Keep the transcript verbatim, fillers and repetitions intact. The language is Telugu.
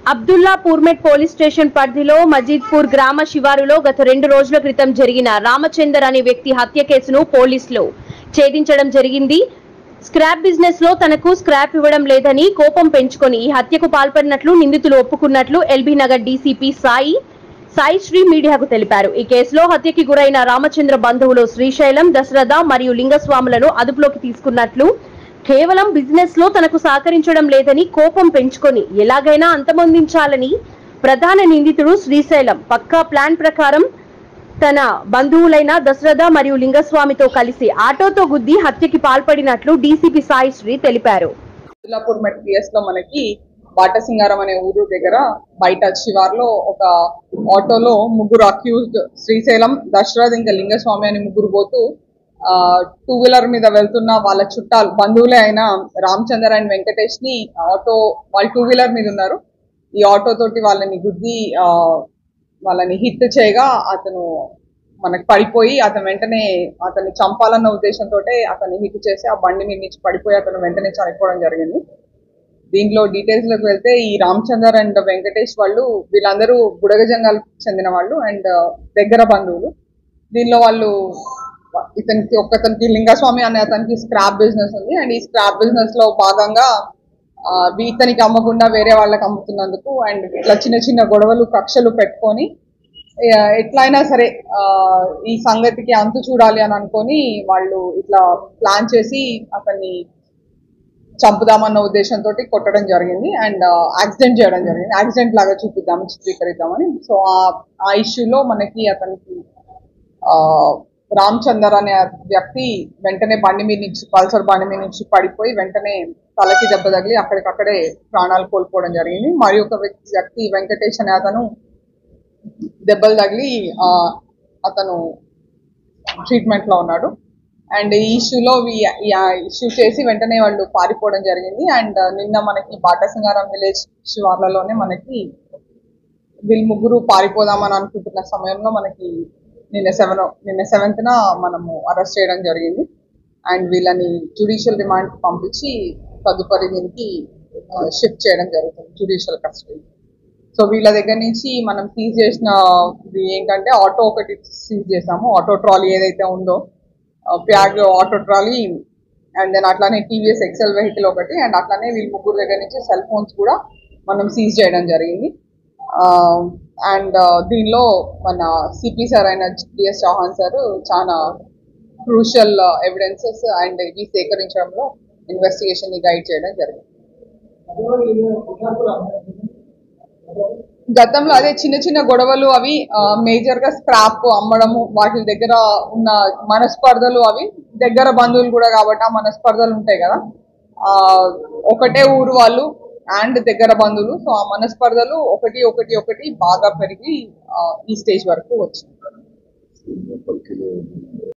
అబ్దుల్లా పూర్మెట్ పోలీస్ స్టేషన్ పరిధిలో మజీద్పూర్ గ్రామ శివారులో గత రెండు రోజుల క్రితం జరిగిన రామచందర్ అనే వ్యక్తి హత్య కేసును పోలీసులు ఛేదించడం జరిగింది. స్క్రాప్ బిజినెస్ లో తనకు స్క్రాప్ ఇవ్వడం లేదని కోపం పెంచుకొని ఈ హత్యకు పాల్పడినట్లు నిందితులు ఒప్పుకున్నట్లు ఎల్బీ నగర్ డీసీపీ సాయి సాయి శ్రీ మీడియాకు తెలిపారు. ఈ కేసులో హత్యకి గురైన రామచంద్ర బంధువులు శ్రీశైలం, దశరథ మరియు లింగస్వాములను అదుపులోకి తీసుకున్నట్లు, కేవలం బిజినెస్ లో తనకు సహకరించడం లేదని కోపం పెంచుకొని ఎలాగైనా అంతమొందించాలని ప్రధాన నిందితుడు శ్రీశైలం పక్కా ప్లాన్ ప్రకారం తన బంధువులైన దశరథ మరియు లింగస్వామితో కలిసి ఆటోతో గుద్ది హత్యకి పాల్పడినట్లు డీసీపీ సాయి శ్రీ తెలిపారు. మనకి బాటసింగారం అనే ఊరు దగ్గర బయట శివార్లో ఒక ఆటోలో ముగ్గురు అక్యూజ్డ్ శ్రీశైలం, దశరథ్ ఇంకా లింగస్వామి అని ముగ్గురు పోతూ టూ వీలర్ మీద వెళ్తున్న వాళ్ళ చుట్టాలు బంధువులే అయిన రామచందర్ అండ్ వెంకటేష్ ని ఆటో వాళ్ళు టూ వీలర్ మీద ఉన్నారు. ఈ ఆటో తోటి వాళ్ళని గుద్ది వాళ్ళని హిట్ చేయగా అతను మనకు పడిపోయి అతను వెంటనే అతన్ని చంపాలన్న ఉద్దేశంతో అతన్ని హిట్ చేసి ఆ బండి మీద నుంచి పడిపోయి అతను వెంటనే చనిపోవడం జరిగింది. దీంట్లో డీటెయిల్స్ లోకి వెళ్తే ఈ రామచందర్ అండ్ వెంకటేష్ వాళ్ళు వీళ్ళందరూ బుడగజంగాలకు చెందిన వాళ్ళు అండ్ దగ్గర బంధువులు. దీనిలో వాళ్ళు ఇతనికి ఒక్కతనికి లింగస్వామి అనే అతనికి స్క్రాప్ బిజినెస్ ఉంది అండ్ ఈ స్క్రాప్ బిజినెస్ లో భాగంగా ఇతనికి అమ్మకుండా వేరే వాళ్ళకి అమ్ముతున్నందుకు అండ్ ఇట్లా చిన్న చిన్న గొడవలు కక్షలు పెట్టుకొని ఎట్లయినా సరే ఈ సంగతికి అంతు చూడాలి అని అనుకొని వాళ్ళు ఇట్లా ప్లాన్ చేసి అతన్ని చంపుదామన్న ఉద్దేశంతో కొట్టడం జరిగింది అండ్ యాక్సిడెంట్ చేయడం జరిగింది. యాక్సిడెంట్ లాగా చూపిద్దామని చిత్రీకరిద్దామని. సో ఆ ఇష్యూలో మనకి అతనికి రామచందర్ అనే వ్యక్తి వెంటనే బండి మీద నుంచి పల్సర్ బండి మీద నుంచి పడిపోయి వెంటనే తలకి దెబ్బ తగిలి అక్కడికక్కడే ప్రాణాలు కోల్పోవడం జరిగింది. మరి ఒక వ్యక్తి వెంకటేష్ అనే అతను దెబ్బలు తగిలి అతను ట్రీట్మెంట్ లో ఉన్నాడు అండ్ ఈ ఇష్యూలో ఇష్యూ చేసి వెంటనే వాళ్ళు పారిపోవడం జరిగింది. అండ్ నిన్న మనకి బాటసింగారం విలేజ్ శివార్లలోనే మనకి వీళ్ళు ముగ్గురు పారిపోదామని అనుకుంటున్న సమయంలో మనకి నిన్న సెవెన్ నిన్న సెవెంత్ న మనము అరెస్ట్ చేయడం జరిగింది అండ్ వీళ్ళని జ్యుడిషియల్ రిమాండ్ పంపించి తదుపరి దీనికి షిఫ్ట్ చేయడం జరుగుతుంది జ్యుడిషియల్ కస్టడీ. సో వీళ్ళ దగ్గర నుంచి మనం సీజ్ చేసిన ఏంటంటే ఆటో ఒకటి సీజ్ చేసాము, ఆటో ట్రాలీ ఏదైతే ఉందో ప్యాగ్ ఆటో ట్రాలీ అండ్ దెన్ అట్లానే టీవీఎస్ ఎక్సెల్ వెహికల్ ఒకటి అండ్ అట్లానే వీళ్ళ ముగ్గురు దగ్గర నుంచి సెల్ ఫోన్స్ కూడా మనం సీజ్ చేయడం జరిగింది. అండ్ దీనిలో మన సిపి సార్ అయిన డిఎస్ చౌహాన్ సార్ చాలా క్రూషియల్ ఎవిడెన్సెస్ అండ్ ఇవి సేకరించడంలో ఇన్వెస్టిగేషన్ ని గైడ్ చేయడం జరిగింది. గతంలో అదే చిన్న చిన్న గొడవలు అవి మేజర్ గా స్క్రాప్ అమ్మడము వాటి దగ్గర ఉన్న మనస్పర్ధలు అవి దగ్గర బంధువులు కూడా కాబట్టి ఆ మనస్పర్ధలు ఉంటాయి కదా, ఆ ఒకటే ఊరు వాళ్ళు అండ్ దగ్గర బంధువులు. సో ఆ మనస్పర్ధలు ఒకటి ఒకటి ఒకటి బాగా పెరిగి ఈ స్టేజ్ వరకు వచ్చింది.